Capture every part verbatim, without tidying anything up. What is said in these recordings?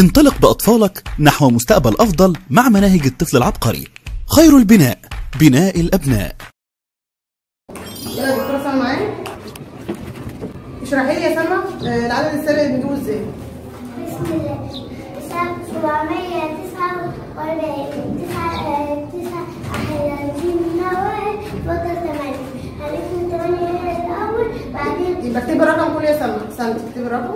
انطلق بأطفالك نحو مستقبل أفضل مع مناهج الطفل العبقري. خير البناء بناء الأبناء. يلا يا دكتورة سلمى معايا. اشرحي لي يا سلمى العدد السابق بنجيبه ازاي؟ بسم الله. سبعمية تسعة وأربعين تسعة تسعة هنجيب منها واحد فاضل تمانية، هنكتب تمانية هنا الأول بعدين يبقى اكتبي الرقم كله يا سلمى. استني اكتبي الرقم.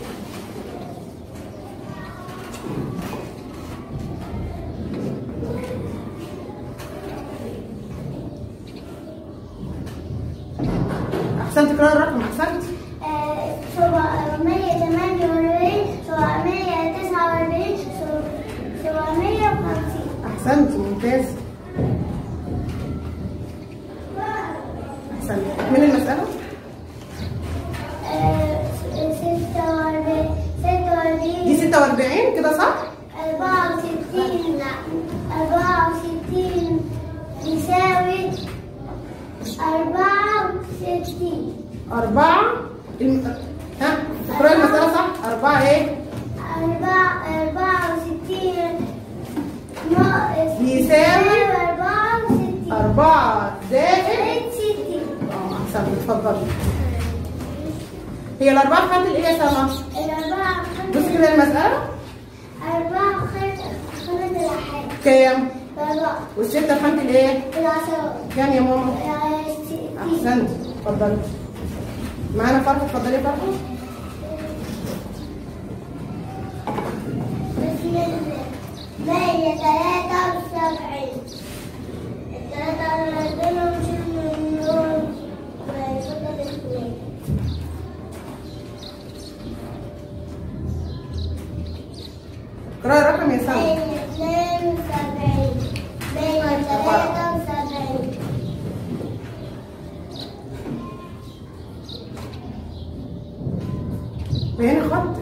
احسنتي، اقراي الرقم. احسنتي. سبعمية تمانية وأربعين سبعمية تسعة وأربعين سبعمية وخمسين. احسنتي، ممتاز. احسنتي. اكملي المسألة. ستة وأربعين ستة وأربعين دي ستة وأربعين كده صح؟ أربعة وستين لا أربعة وستين يساوي أربعة وستين. أربعة الم... ها اقراي المسألة صح؟ أربعة إيه؟ أربعة أربعة وستين ناقص يساوي أربعة وستين أربعة زائد ستين. اه أحسنتي، اتفضلي. هي الأربعة في خانة الإيه يا سلمى؟ الأربعة بصي كده المسألة. أربعة خانة خانة الأحاد كام؟ أربعة والستة في خانة الإيه؟ العشرات كام يا ماما؟ ستين. أحسنتي، اتفضلي. معانا فرحة، اتفضلي يا فرحة. بسم الله. مية تلاتة وسبعين التلاتة عندنا نشيل منهم ويفضل اتنين. اقراي الرقم يا سلمى. مية اتنين وسبعين مية تلاتة وسبعين بيني خطك.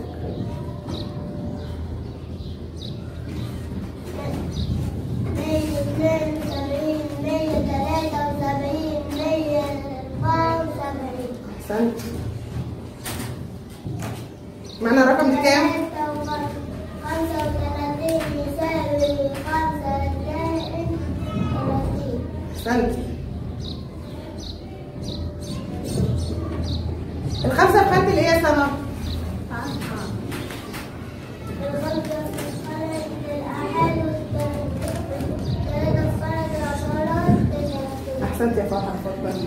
مية اتنين وسبعين مية تلاتة وسبعين مية أربعة وسبعين. أحسنتي. معانا الرقم دي كام؟ خمسة وتلاتين يساوي خمسة زائد تلاتين. أحسنتي. الخمسة في خانة الإيه يا سلمى؟ الخمسة في خانة الأحاد والتلاتة في خانة العشرات تلاتين. أحسنتي يا فرحة، اتفضلي.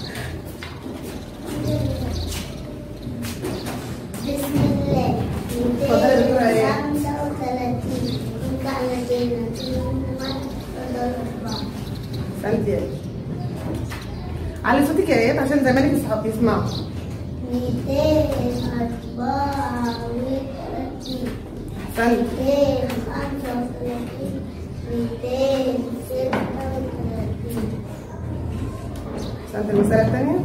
بسم الله. اتفضلي يا دكتورة ايه؟ خمسة وتلاتين وتلاتين فضل أربعة. أحسنتي يا إيه. علي صوتك يا إيات عشان زمانك يسمعوا. ميتين أربعة وتلاتين أحسنتي. ميتين خمسة وتلاتين ميتين ستة وتلاتين. أحسنتي. المسألة الثانية.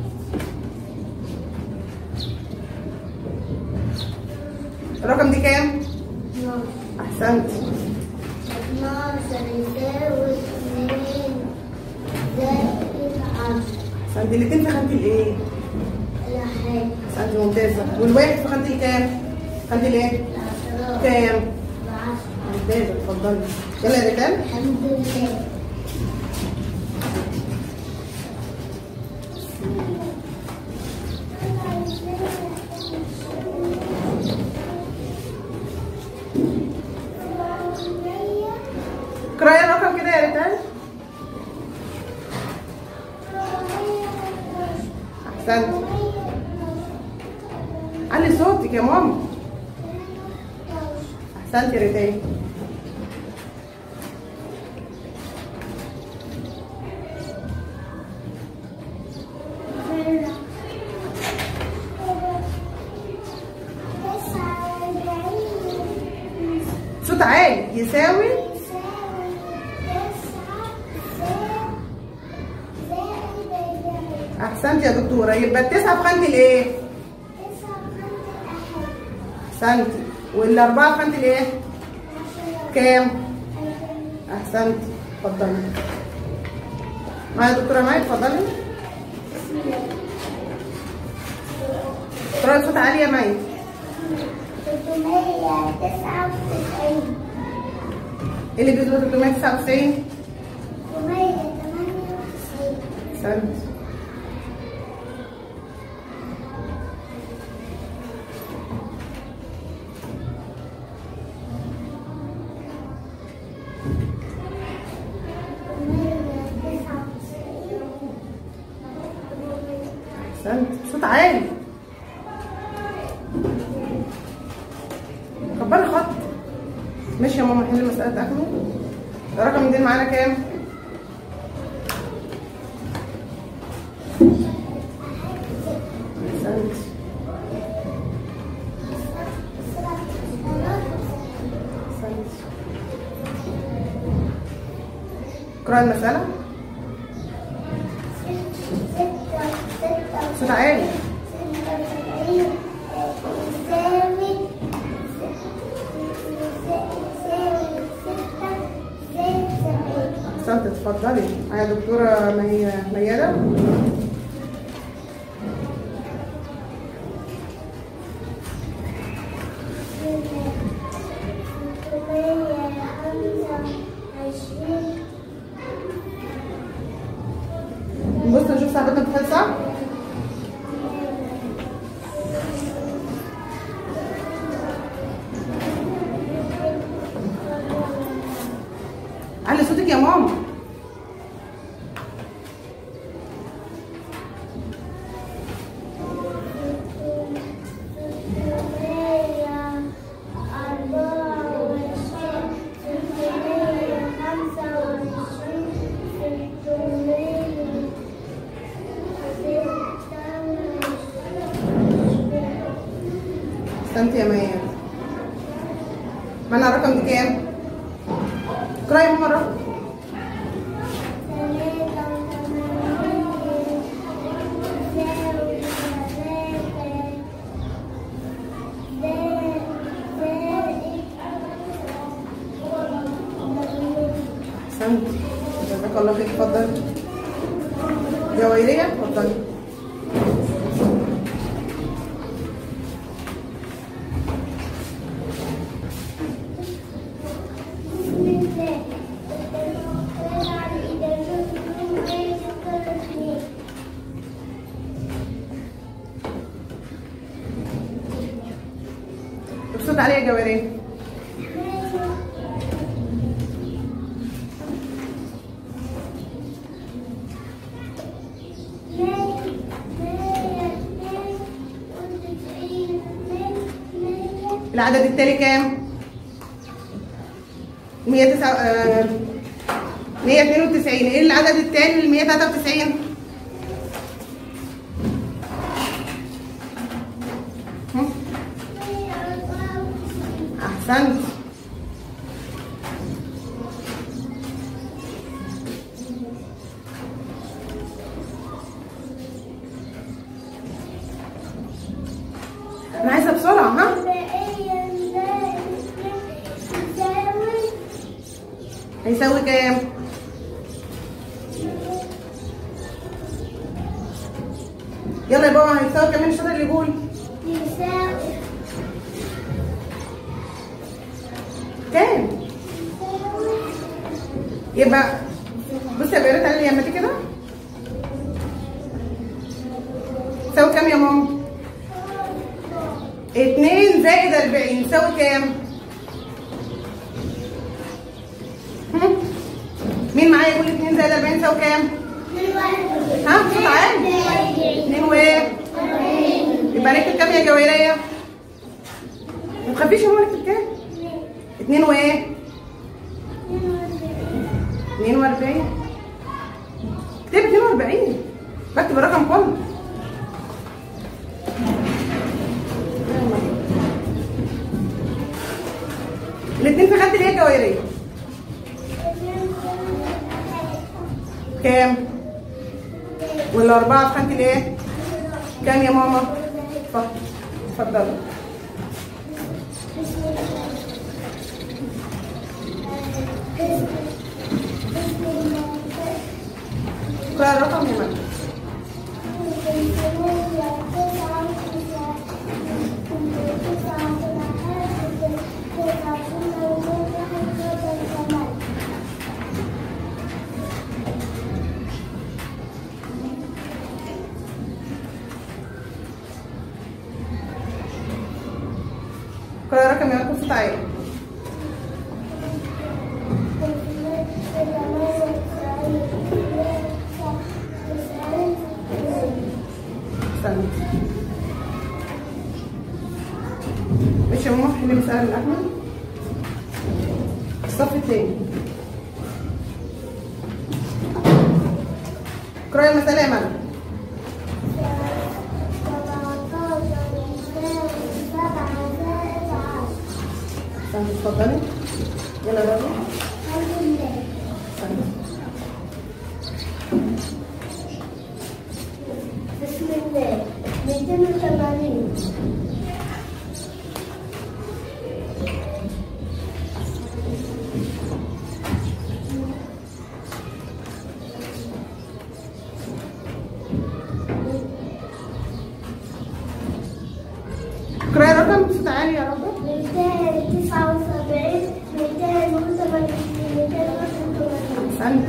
الرقم دي كام؟ اتناشر. أحسنتي. اتناشر يساوي اتنين زائد عشرة. أحسنتي. الاتنين في خانة الإيه؟ الأحاد. أحسنتي، ممتازة. والواحد في خانة الكام؟ خانة الإيه؟ العشرات. كام؟ العشرة. ممتازة، اتفضلي. يلا يا ريتان. الحمد لله. اقراي الرقم كده يا ريتان. أحسنتي. علي صوتك يا ماما. أحسنتي يا ريتان. صوت عالي. يساوي أحسنتي يا دكتورة. يبقى التسعة في خانة الإيه؟ أحسنتي. والأربعة في خانة الإيه؟ كام؟ أحسنتي، اتفضلي. معايا يا دكتورة ماي، اتفضلي. اقراي بصوت عالي يا مي. ستمية تسعة ايه اللي بيظبط تلتمية وتسعة وتسعين؟ تمانية تمانية وتسعين. احسنت. احسنت. صوت عالي. كبري الخط. ماشي يا ماما، نحل مسألة أكمل. الرقم دي معانا كام؟ احسنت. احسنت. اقرأي المسألة. صوت عالي. احسنت. اتفضلي. معايا دكتورة مي ميادة. نبص نشوف صاحبتنا بتحل صح؟ علي صوتك يا ماما. احسنتي يا ميادة. معانا الرقم دي كام؟ اقرأي يا ماما الرقم. احسنت. جزاك الله خير. اتفضلي. جواهرية اتفضلي. بصوت عليا يا جواري. العدد التالي كام؟ مية وتسعة آه مية اتنين وتسعين. ايه العدد التاني ل مية تلاتة وتسعين؟ احسنت. انا عايزه بسرعه. ها هيساوي كام؟ يلا يا بابا هيساوي كام؟ الشاطر اللي يقول. يساوي كام؟ يبقى بصي يا بيرة تعالي لما كده. يساوي كام يا ماما؟ اتنين زائد أربعين يساوي كام؟ مين معايا يقول اتنين زائد أربعين يساوي كام؟ ها بصوت عالي. اتنين وايه؟ يبقى نكتب كام يا جويرية؟ ما تخافيش يا ماما. نكتب كام؟ اتنين وايه؟ اتنين وأربعين. اكتبي اتنين وأربعين. بكتب الرقم كله. الاتنين في خانة الايه يا جويرية؟ كام؟ والأربعة في خانة الايه؟ كام يا ماما؟ اتفضلي. اتفضلي. اقرأي الرقم يا ماما. رقم يا رقم بصوت عالي. استنى. ماشي يا ماما، حلي المسألة من أحمد. الصف التاني. اقرأي المسألة يا ملك. استنى اتفضلي. يلا يا ربي. استنى. بسم الله. مئتين وثمانين. اقرأي الرقم بصوت عالي يا رب. مئتين وتسعة وسبعين. مئتين وثمانين. مئتين وواحد وثمانين. أحسنت.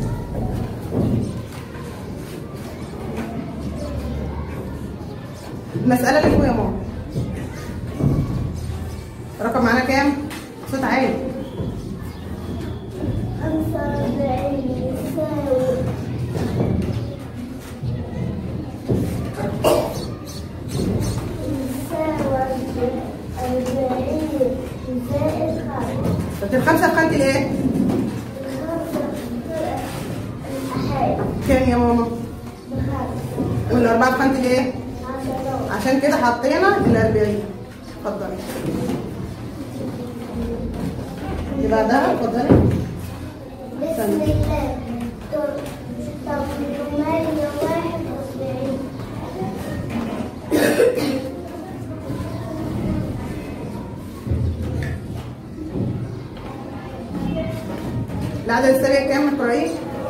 المسألة اللي فوق يا ماما. رقم معانا كام؟ صوت عالي. خمسة وأربعين يساوي يساوي أربعين زائد خمسة. طب الخمسة في خانة الإيه؟ الخمسة الأحاد كام يا ماما؟ بخمسة. والأربعة في خانة الإيه؟ عشرة. عشان كده حطينا الأربعين. اتفضلي. اللي بعدها اتفضلي. بسم الله. ثمانمائة وواحد وسبعين. العدد السريع كام اقرأيه؟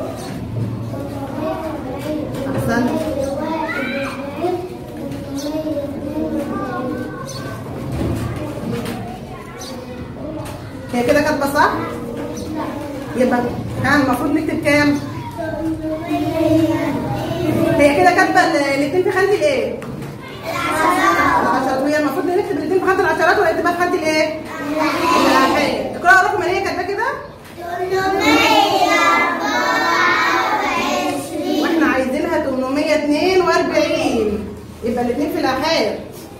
أحسنت. هي كده كاتبة صح؟ يبقى كان المفروض نكتب كام؟ هي كده كاتبة الاثنين في خانة الايه؟ العشرات. وهي المفروض نكتب الاثنين في خانة العشرات ولا نكتبها في خانة الايه؟ الآخر. اقرأ الرقم اللي هي كاتباه كده. واحنا عايزينها ثمانمائة واثنين وأربعين. يبقى الاثنين في الآخر.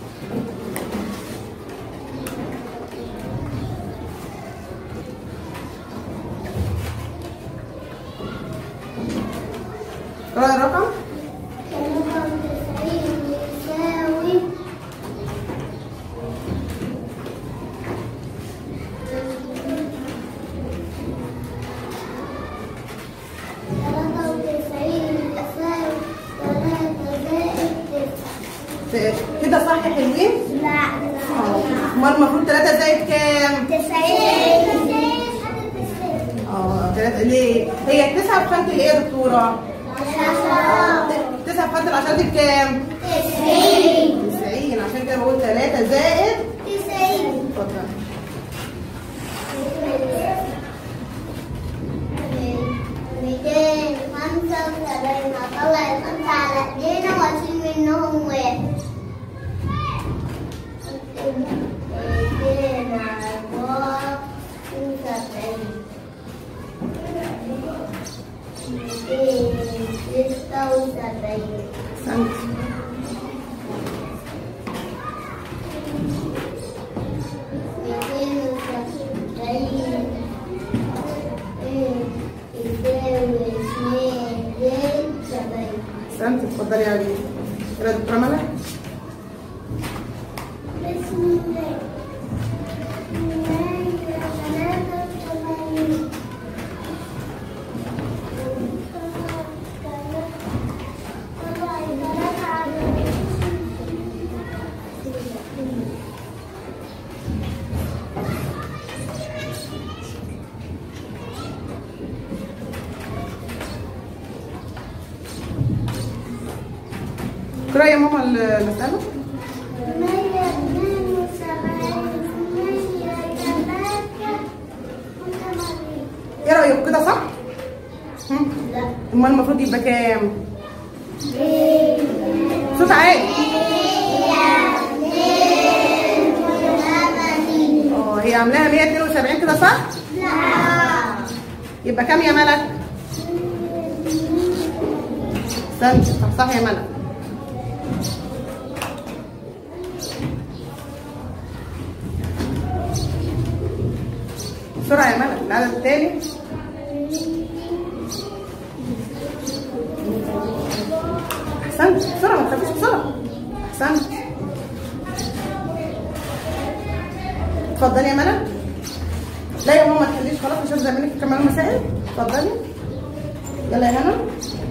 اقرأ الرقم. رقم تسعين يساوي ثلاثة وتسعين يساوي ثلاثة زائد تسعة. كده صح حلوين؟ لا. امال المفروض ثلاثة زائد كام؟ تسعين. اه ثلاثة ليه؟ هي التسعة في خانة الايه يا دكتورة؟ تسعة في خانة العشرات بكام؟ تسعين. تسعين. عشان كده بقول ثلاثة زائد تسعين. اتفضل. مئتين وخمسة وسبعين. هطلع الخمسة على ايدينا واشيل منهم واحد. مئتين أربعة وسبعين. مئتين ستة وسبعين. احسنت. مئتين وسبعين يساوي اثنين زائد سبعين. احسنت. اتفضلي يا علي. كده يا دكتورة ملك. بسم الله. ثلاثة وثمانين. اقرأي يا ماما المسألة. مية اثنين وسبعين. مية ثلاثة وثمانين. ايه رأيك كده صح؟ هم؟ لا. امال المفروض يبقى كام؟ صوت عالي. مية اثنين وثمانين. هي عاملاها مية اتنين وسبعين كده صح؟ لا. يبقى كام يا ملك؟ استنى. طب صح يا ملك. بسرعة يا ملك. العدد التاني احسنت. بسرعة ما تخافيش بسرعة. احسنت. اتفضلي يا ملك. لا يا ماما ما تخليش خلاص مش هبدا منك كمان مسائل. اتفضلي. يلا يا هنا.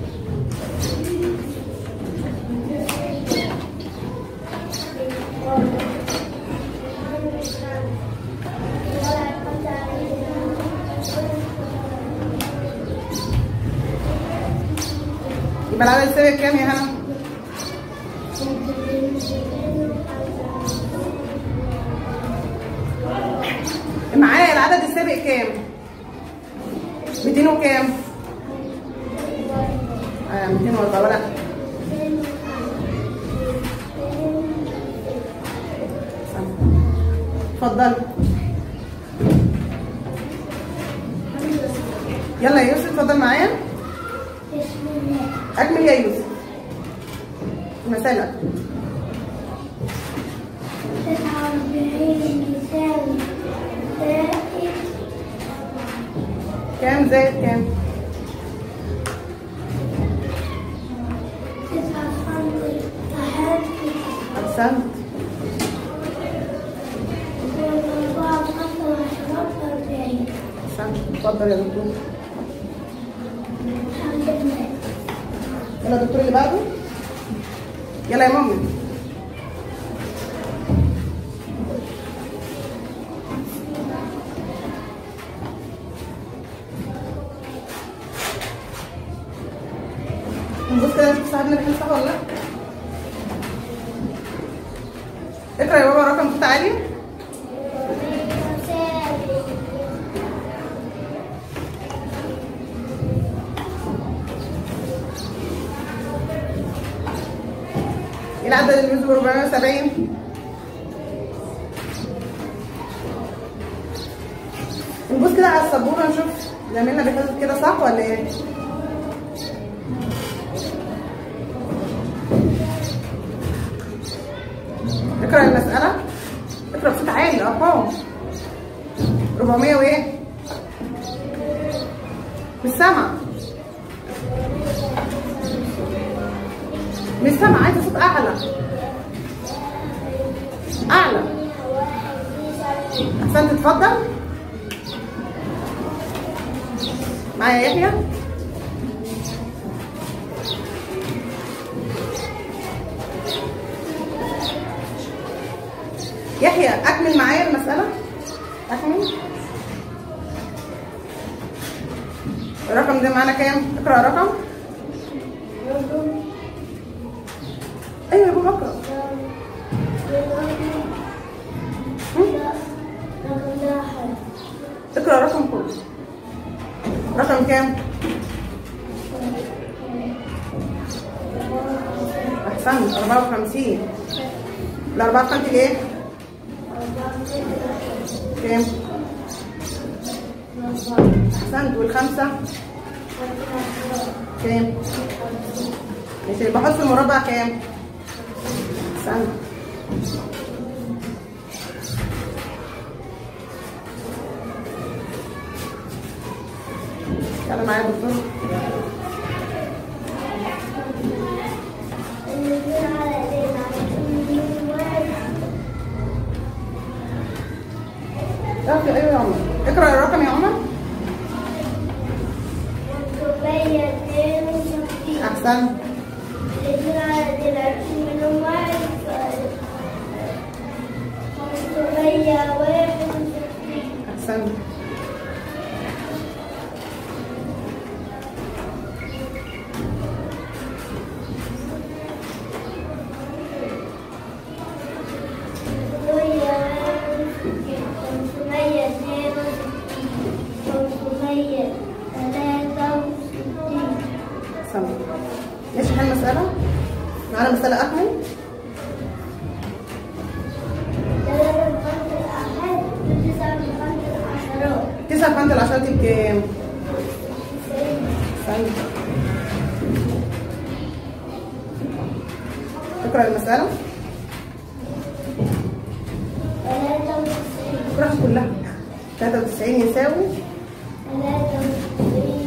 يبقى العدد السابق كام يا هنا؟ معايا العدد السابق كام؟ ميتين وكام؟ اه ميتين واربعة ولا؟ اتفضلي. يلا يا يوسف اتفضل معايا. اكمل يا يوسف المسألة. تسعة وأربعين يساوي زائد كام زائد كام؟ تسعة خمسة تحدي احسنت. أربعة خمسة وعشرة وأربعين. احسنت. اتفضل يا دكتور. الحمد لله. يلا الدكتور اللي بعده. يلا يا مامي. نبص كده نشوف صاحبنا بيحل صح ولا لا. اقرا يا بابا رقم صوت عالي. ايه العدد اللي بيوزن أربعمية وسبعين؟ نبص كده على السبوره نشوف زميلنا بيحل كده صح ولا ايه؟ اقرا المسألة. اقرا بصوت عالي ارقام. أربعمية وايه؟ مش سامعة. مش سامعة عايزة صوت أعلى. أعلى. أحسنت. اتفضل. معايا يحيى. يحيى أكمل معايا المسألة. أكمل. الرقم ده معانا كام؟ اقرأ الرقم. ايوه يا بابا اقرا. اقرا الرقم كله. رقم كام؟ احسنت. أربعة وخمسين. الأربعة بخمسة ايه؟ كام؟ احسنت. والخمسة كام؟ ماشي. بحط في المربع كام؟ احسنت. يلا معايا يا دكتور. ايوه يا عمر. اقرا الرقم يا عمر. احسنت. احسنت. ماشي. حل مسألة. معانا مسألة أكمل. ثلاثة خمسة أحد تسعة عند العشرات بكام؟ استنى اقرأ المسألة. ثلاثة وتسعين. اقرأها كلها. ثلاثة وتسعين يساوي ثلاثة وتسعين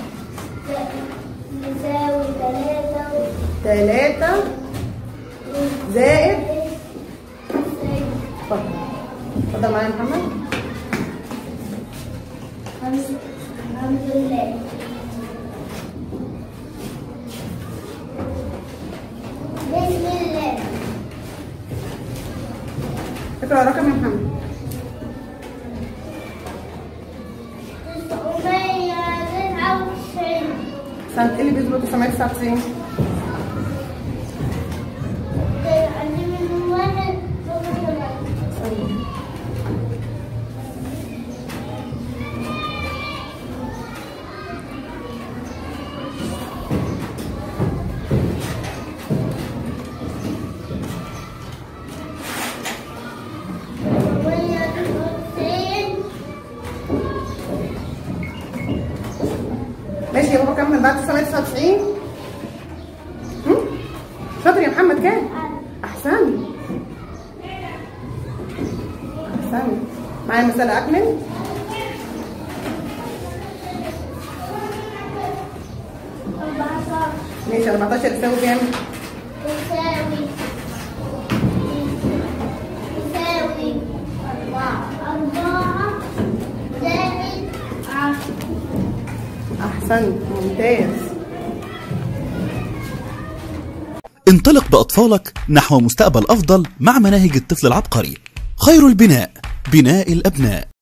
يساوي ثلاثة ثلاثة زائد. وتسعين. اتفضل اتفضل معايا يا محمد. خمسة. الحمد لله. بسم الله. اقرأ رقم يا محمد. تسعمية تسعة وتسعين. سنة ايه اللي بيظبط تسعمية تسعة وتسعين؟ عندي من واحد لغاية ثمانية. ماشي يا بابا كمل بعد تسعمية تسعة وتسعين. شاطر يا محمد كام؟ احسن احسن. معايا المسألة اكمل. أربعتاشر. ماشي أربعتاشر يساوي كام؟ يساوي يساوي أربعة. أربعة زائد عشرة. احسنت ممتاز. انطلق بأطفالك نحو مستقبل أفضل مع مناهج الطفل العبقري. خير البناء بناء الأبناء.